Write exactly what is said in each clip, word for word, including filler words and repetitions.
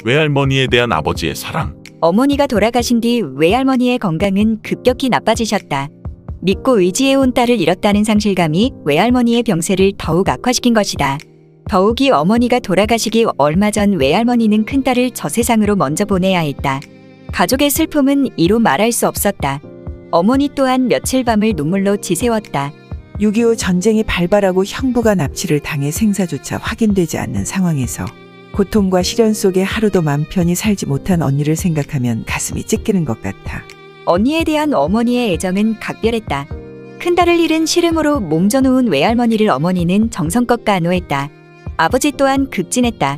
외할머니에 대한 아버지의 사랑. 어머니가 돌아가신 뒤 외할머니의 건강은 급격히 나빠지셨다. 믿고 의지해온 딸을 잃었다는 상실감이 외할머니의 병세를 더욱 악화시킨 것이다. 더욱이 어머니가 돌아가시기 얼마 전 외할머니는 큰딸을 저 세상으로 먼저 보내야 했다. 가족의 슬픔은 이루 말할 수 없었다. 어머니 또한 며칠 밤을 눈물로 지새웠다. 육이오 전쟁이 발발하고 형부가 납치를 당해 생사조차 확인되지 않는 상황에서 고통과 시련 속에 하루도 맘 편히 살지 못한 언니를 생각하면 가슴이 찢기는 것 같아. 언니에 대한 어머니의 애정은 각별했다. 큰딸을 잃은 시름으로 몸져놓은 외할머니를 어머니는 정성껏 간호했다. 아버지 또한 극진했다.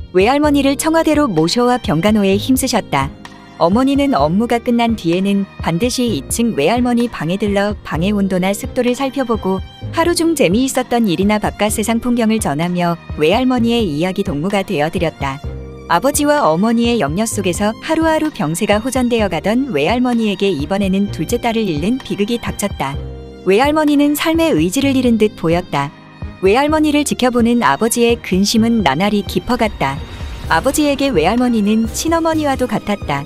외할머니를 청와대로 모셔와 병간호에 힘쓰셨다. 어머니는 업무가 끝난 뒤에는 반드시 이 층 외할머니 방에 들러 방의 온도나 습도를 살펴보고 하루 중 재미있었던 일이나 바깥 세상 풍경을 전하며 외할머니의 이야기 동무가 되어드렸다. 아버지와 어머니의 염려 속에서 하루하루 병세가 호전되어 가던 외할머니에게 이번에는 둘째 딸을 잃는 비극이 닥쳤다. 외할머니는 삶의 의지를 잃은 듯 보였다. 외할머니를 지켜보는 아버지의 근심은 나날이 깊어갔다. 아버지에게 외할머니는 친어머니와도 같았다.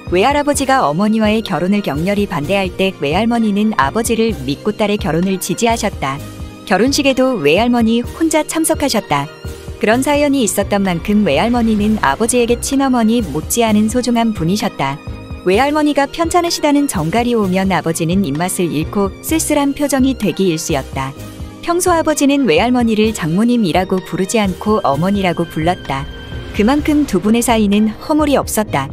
외할아버지가 어머니와의 결혼을 격렬히 반대할 때 외할머니는 아버지를 믿고 딸의 결혼을 지지하셨다. 결혼식에도 외할머니 혼자 참석하셨다. 그런 사연이 있었던 만큼 외할머니는 아버지에게 친어머니 못지않은 소중한 분이셨다. 외할머니가 편찮으시다는 정갈이 오면 아버지는 입맛을 잃고 쓸쓸한 표정이 되기 일쑤였다. 평소 아버지는 외할머니를 장모님이라고 부르지 않고 어머니라고 불렀다. 그만큼 두 분의 사이는 허물이 없었다.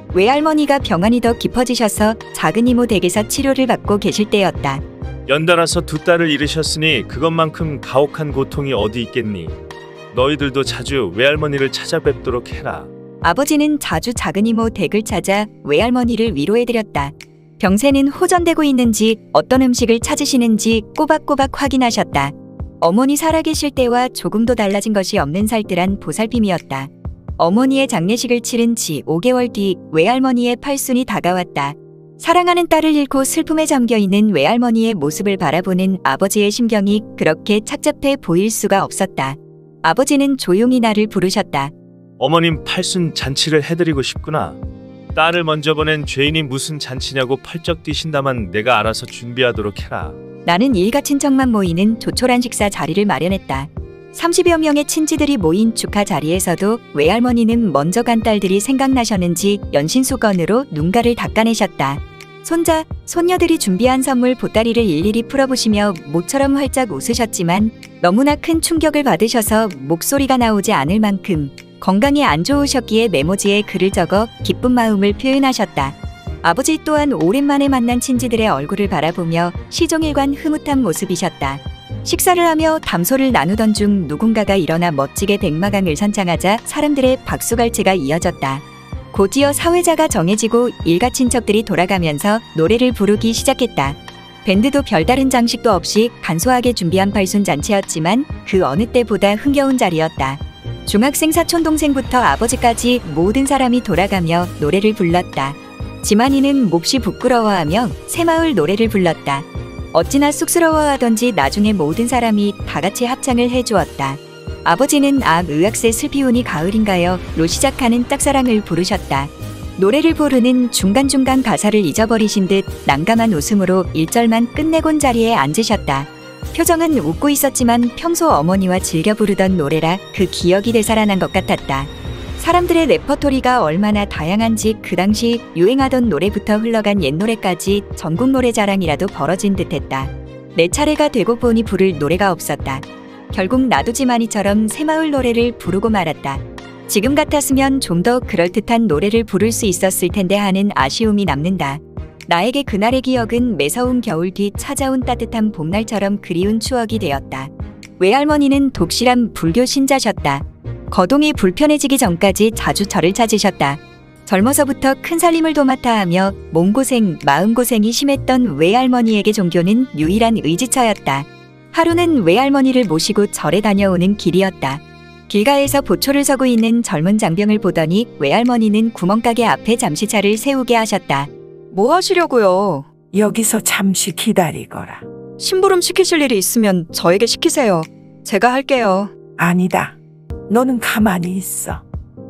외할머니가 병환이 더 깊어지셔서 작은 이모 댁에서 치료를 받고 계실 때였다. 연달아서 두 딸을 잃으셨으니 그것만큼 가혹한 고통이 어디 있겠니? 너희들도 자주 외할머니를 찾아뵙도록 해라. 아버지는 자주 작은 이모 댁을 찾아 외할머니를 위로해드렸다. 병세는 호전되고 있는지 어떤 음식을 찾으시는지 꼬박꼬박 확인하셨다. 어머니 살아계실 때와 조금도 달라진 것이 없는 살뜰한 보살핌이었다. 어머니의 장례식을 치른 지 오 개월 뒤 외할머니의 팔순이 다가왔다. 사랑하는 딸을 잃고 슬픔에 잠겨있는 외할머니의 모습을 바라보는 아버지의 심경이 그렇게 착잡해 보일 수가 없었다. 아버지는 조용히 나를 부르셨다. 어머님 팔순 잔치를 해드리고 싶구나. 딸을 먼저 보낸 죄인이 무슨 잔치냐고 펄쩍 뛰신다만 내가 알아서 준비하도록 해라. 나는 일가 친척만 모이는 조촐한 식사 자리를 마련했다. 삼십여 명의 친지들이 모인 축하 자리에서도 외할머니는 먼저 간 딸들이 생각나셨는지 연신수건으로 눈가를 닦아내셨다. 손자, 손녀들이 준비한 선물 보따리를 일일이 풀어보시며 모처럼 활짝 웃으셨지만 너무나 큰 충격을 받으셔서 목소리가 나오지 않을 만큼 건강이 안 좋으셨기에 메모지에 글을 적어 기쁜 마음을 표현하셨다. 아버지 또한 오랜만에 만난 친지들의 얼굴을 바라보며 시종일관 흐뭇한 모습이셨다. 식사를 하며 담소를 나누던 중 누군가가 일어나 멋지게 백마강을 선창하자 사람들의 박수갈채가 이어졌다. 곧이어 사회자가 정해지고 일가 친척들이 돌아가면서 노래를 부르기 시작했다. 밴드도 별다른 장식도 없이 간소하게 준비한 팔순 잔치였지만 그 어느 때보다 흥겨운 자리였다. 중학생 사촌동생부터 아버지까지 모든 사람이 돌아가며 노래를 불렀다. 지만이는 몹시 부끄러워하며 새마을 노래를 불렀다. 어찌나 쑥스러워하던지 나중에 모든 사람이 다같이 합창을 해주었다. 아버지는 아 의학세 슬피우니 가을인가요? 로 시작하는 짝사랑을 부르셨다. 노래를 부르는 중간중간 가사를 잊어버리신 듯 난감한 웃음으로 일 절만 끝내곤 자리에 앉으셨다. 표정은 웃고 있었지만 평소 어머니와 즐겨 부르던 노래라 그 기억이 되살아난 것 같았다. 사람들의 레퍼토리가 얼마나 다양한지 그 당시 유행하던 노래부터 흘러간 옛 노래까지 전국 노래자랑이라도 벌어진 듯했다. 내 차례가 되고 보니 부를 노래가 없었다. 결국 나도 지만이처럼 새마을 노래를 부르고 말았다. 지금 같았으면 좀 더 그럴듯한 노래를 부를 수 있었을 텐데 하는 아쉬움이 남는다. 나에게 그날의 기억은 매서운 겨울 뒤 찾아온 따뜻한 봄날처럼 그리운 추억이 되었다. 외할머니는 독실한 불교 신자셨다. 거동이 불편해지기 전까지 자주 절을 찾으셨다. 젊어서부터 큰 살림을 도맡아 하며 몸고생, 마음고생이 심했던 외할머니에게 종교는 유일한 의지처였다. 하루는 외할머니를 모시고 절에 다녀오는 길이었다. 길가에서 보초를 서고 있는 젊은 장병을 보더니 외할머니는 구멍가게 앞에 잠시 차를 세우게 하셨다. 뭐 하시려고요? 여기서 잠시 기다리거라. 심부름 시키실 일이 있으면 저에게 시키세요. 제가 할게요. 아니다. 너는 가만히 있어.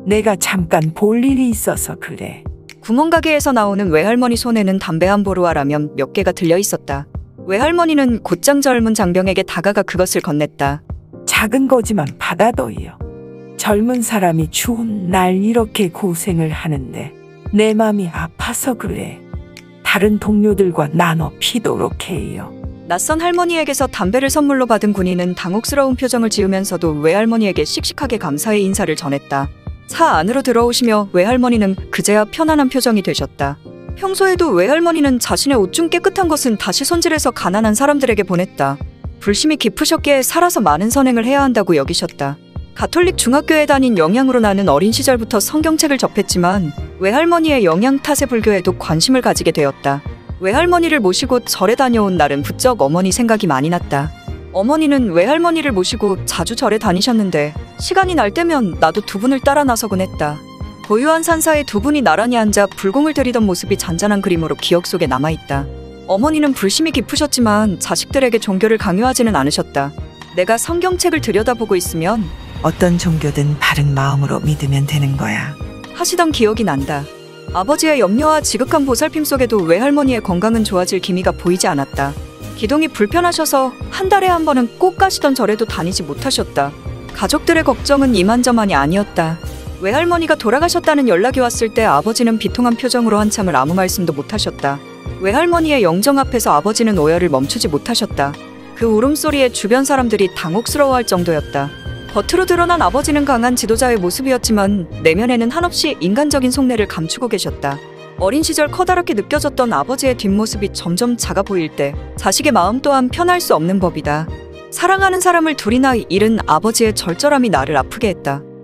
내가 잠깐 볼 일이 있어서 그래. 구멍가게에서 나오는 외할머니 손에는 담배 한 보루와라면 몇 개가 들려 있었다. 외할머니는 곧장 젊은 장병에게 다가가 그것을 건넸다. 작은 거지만 받아둬요. 젊은 사람이 추운 날 이렇게 고생을 하는데 내 맘이 아파서 그래. 다른 동료들과 나눠 피도록 해요. 낯선 할머니에게서 담배를 선물로 받은 군인은 당혹스러운 표정을 지으면서도 외할머니에게 씩씩하게 감사의 인사를 전했다. 차 안으로 들어오시며 외할머니는 그제야 편안한 표정이 되셨다. 평소에도 외할머니는 자신의 옷 중 깨끗한 것은 다시 손질해서 가난한 사람들에게 보냈다. 불심이 깊으셨기에 살아서 많은 선행을 해야 한다고 여기셨다. 가톨릭 중학교에 다닌 영양으로 나는 어린 시절부터 성경책을 접했지만 외할머니의 영양 탓에 불교에도 관심을 가지게 되었다. 외할머니를 모시고 절에 다녀온 날은 부쩍 어머니 생각이 많이 났다. 어머니는 외할머니를 모시고 자주 절에 다니셨는데 시간이 날 때면 나도 두 분을 따라 나서곤 했다. 고요한 산사에 두 분이 나란히 앉아 불공을 들이던 모습이 잔잔한 그림으로 기억 속에 남아있다. 어머니는 불심이 깊으셨지만 자식들에게 종교를 강요하지는 않으셨다. 내가 성경책을 들여다보고 있으면 어떤 종교든 바른 마음으로 믿으면 되는 거야. 하시던 기억이 난다. 아버지의 염려와 지극한 보살핌 속에도 외할머니의 건강은 좋아질 기미가 보이지 않았다. 기동이 불편하셔서 한 달에 한 번은 꼭 가시던 절에도 다니지 못하셨다. 가족들의 걱정은 이만저만이 아니었다. 외할머니가 돌아가셨다는 연락이 왔을 때 아버지는 비통한 표정으로 한참을 아무 말씀도 못하셨다. 외할머니의 영정 앞에서 아버지는 오열을 멈추지 못하셨다. 그 울음소리에 주변 사람들이 당혹스러워할 정도였다. 겉으로 드러난 아버지는 강한 지도자의 모습이었지만 내면에는 한없이 인간적인 속내를 감추고 계셨다. 어린 시절 커다랗게 느껴졌던 아버지의 뒷모습이 점점 작아 보일 때 자식의 마음 또한 편할 수 없는 법이다. 사랑하는 사람을 둘이나 잃은 아버지의 절절함이 나를 아프게 했다.